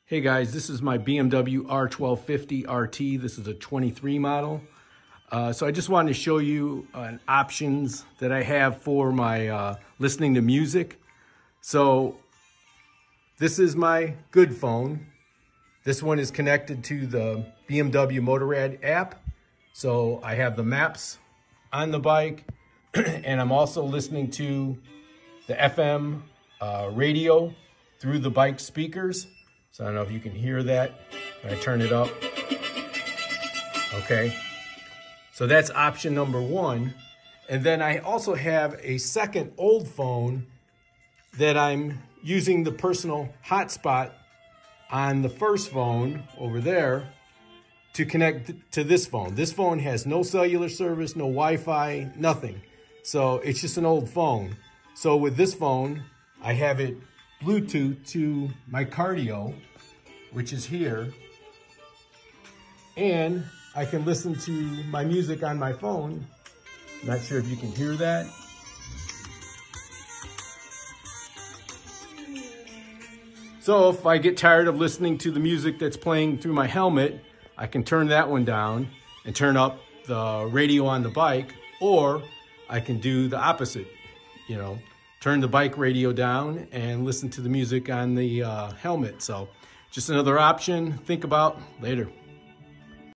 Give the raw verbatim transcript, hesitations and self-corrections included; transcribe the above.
Hey guys, this is my B M W R twelve fifty R T. This is a twenty-three model. Uh, so I just wanted to show you uh, options that I have for my uh, listening to music. So this is my good phone. This one is connected to the B M W Motorrad app. So I have the maps on the bike and I'm also listening to the F M uh, radio through the bike speakers. So I don't know if you can hear that when I turn it up. Okay, so that's option number one. And then I also have a second old phone that I'm using the personal hotspot on the first phone over there to connect to this phone. This phone has no cellular service, no Wi-Fi, nothing. So it's just an old phone. So with this phone, I have it Bluetooth to my Cardo, which is here, and I can listen to my music on my phone. Not sure if you can hear that. So if I get tired of listening to the music that's playing through my helmet, I can turn that one down and turn up the radio on the bike, or I can do the opposite, you know, turn the bike radio down and listen to the music on the uh, helmet. So just another option. Think about later.